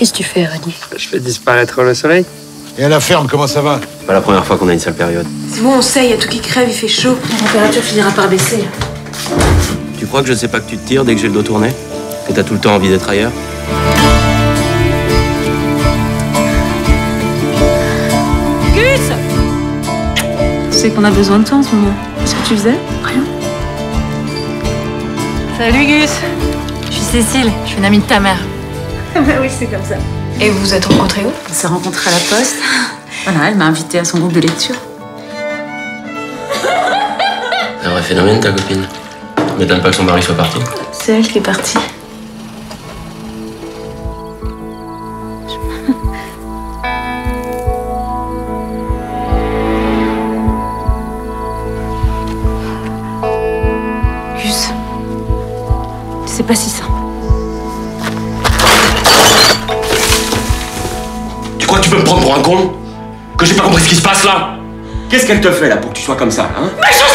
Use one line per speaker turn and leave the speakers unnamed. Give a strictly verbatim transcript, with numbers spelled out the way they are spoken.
Qu'est-ce que tu fais, Rani?
Je fais disparaître le soleil.
Et à la ferme, comment ça va?
C'est pas la première fois qu'on a une sale période.
C'est bon, on sait, il y a tout qui crève, il fait chaud. La température finira par baisser.
Tu crois que je sais pas que tu te tires dès que j'ai le dos tourné? Que t'as tout le temps envie d'être ailleurs?
Gus! Tu sais qu'on a besoin de toi en ce moment. Qu'est-ce que tu faisais? Rien.
Salut Gus. Je suis Cécile, je suis une amie de ta mère.
Bah oui, c'est comme ça.
Et vous vous êtes rencontrés où?
On s'est rencontrés à la poste. Voilà, elle m'a invitée à son groupe de lecture.
C'est un vrai phénomène, ta copine. M'étonne pas que son mari soit parti.
C'est elle qui est partie. Gus, c'est pas si simple.
Tu crois que tu peux me prendre pour un con? Que j'ai pas compris ce qui se passe là? Qu'est-ce qu'elle te fait là pour que tu sois comme ça, hein?
Mais je